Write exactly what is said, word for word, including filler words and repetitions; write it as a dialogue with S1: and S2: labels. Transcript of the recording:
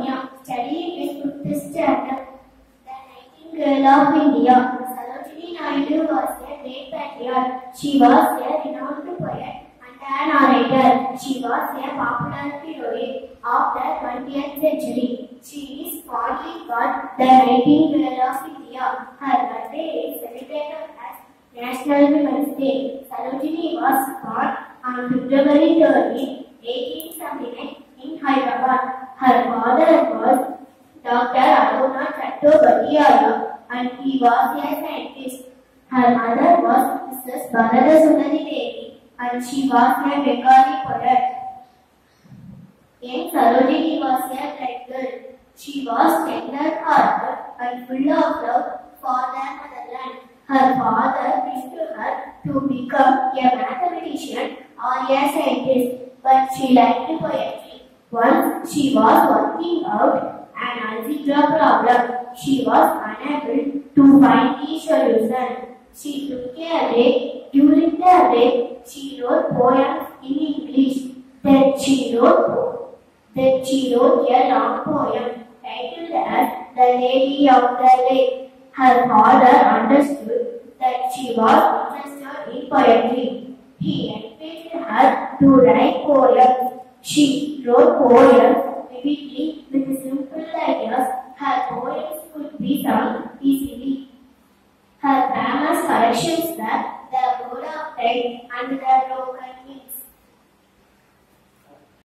S1: T.Sowmiya, studying in fifth standard. The Nightingale of India. Sarojini Naidu was a great patriot. She was a renowned poet and an orator. She was a popular heroine of the twentieth century. She is fondly called the Nightingale of India. Her birthday is celebrated as National Women's Day. Sarojini was born on February thirteenth, eighteen seventy-nine in Hyderabad. Her father was Doctor Aruna Chattopadhyaya and he was a scientist. Her mother was Missus Bharata Sundari Devi and she was a Bengali poet. Young Sarojini was a bright girl. She was tender-hearted and full of love for the motherland. Her father wished her to become a mathematician or a scientist, but she liked poetry. Once she was working out an algebra problem. She was unable to find the solution. She took a break. During the break, she wrote poems in English. Then she wrote, then she wrote a long poem titled as The Lady of the Lake. Her father understood that she was interested in poetry. He encouraged her to write poems. She wrote poems vividly with simple ideas. Her poems could be sung